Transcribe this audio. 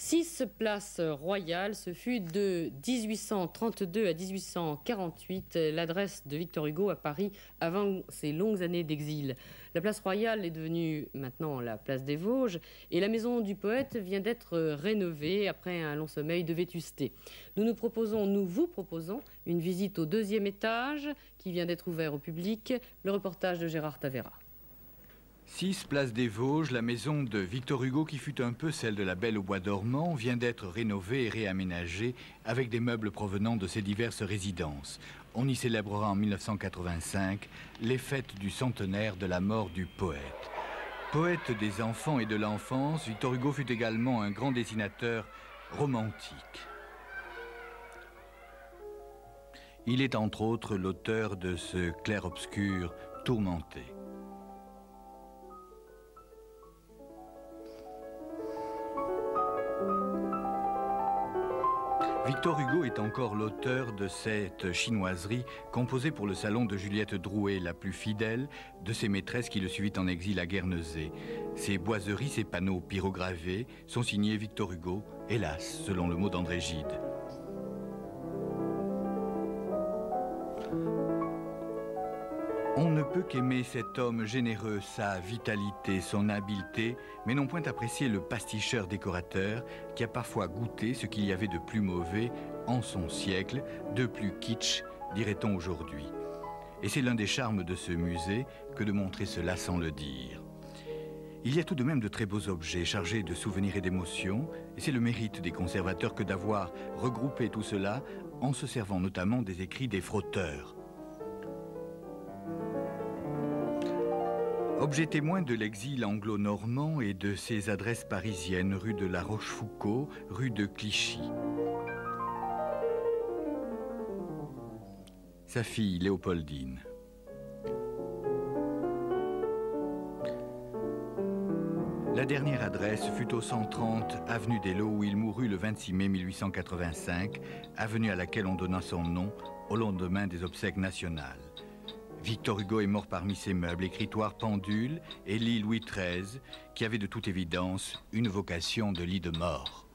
6 places royales, ce fut de 1832 à 1848 l'adresse de Victor Hugo à Paris avant ses longues années d'exil. La place royale est devenue maintenant la place des Vosges et la maison du poète vient d'être rénovée après un long sommeil de vétusté. Nous vous proposons une visite au 2e étage qui vient d'être ouvert au public. Le reportage de Gérard Tavera. 6 place des Vosges, la maison de Victor Hugo, qui fut un peu celle de la Belle au bois dormant, vient d'être rénovée et réaménagée avec des meubles provenant de ses diverses résidences. On y célébrera en 1985 les fêtes du centenaire de la mort du poète. Poète des enfants et de l'enfance, Victor Hugo fut également un grand dessinateur romantique. Il est entre autres l'auteur de ce clair-obscur tourmenté. Victor Hugo est encore l'auteur de cette chinoiserie composée pour le salon de Juliette Drouet, la plus fidèle de ses maîtresses qui le suivit en exil à Guernesey. Ces boiseries, ces panneaux pyrogravés sont signés Victor Hugo, hélas, selon le mot d'André Gide. On ne peut qu'aimer cet homme généreux, sa vitalité, son habileté, mais non point apprécier le pasticheur décorateur qui a parfois goûté ce qu'il y avait de plus mauvais en son siècle, de plus kitsch, dirait-on aujourd'hui. Et c'est l'un des charmes de ce musée que de montrer cela sans le dire. Il y a tout de même de très beaux objets chargés de souvenirs et d'émotions, et c'est le mérite des conservateurs que d'avoir regroupé tout cela en se servant notamment des écrits des frotteurs. Objet témoin de l'exil anglo-normand et de ses adresses parisiennes, rue de la Rochefoucauld, rue de Clichy. Sa fille, Léopoldine. La dernière adresse fut au 130 avenue des Laux où il mourut le 26 mai 1885, avenue à laquelle on donna son nom au lendemain des obsèques nationales. Victor Hugo est mort parmi ses meubles, écritoire pendule et lit Louis XIII, qui avait de toute évidence une vocation de lit de mort.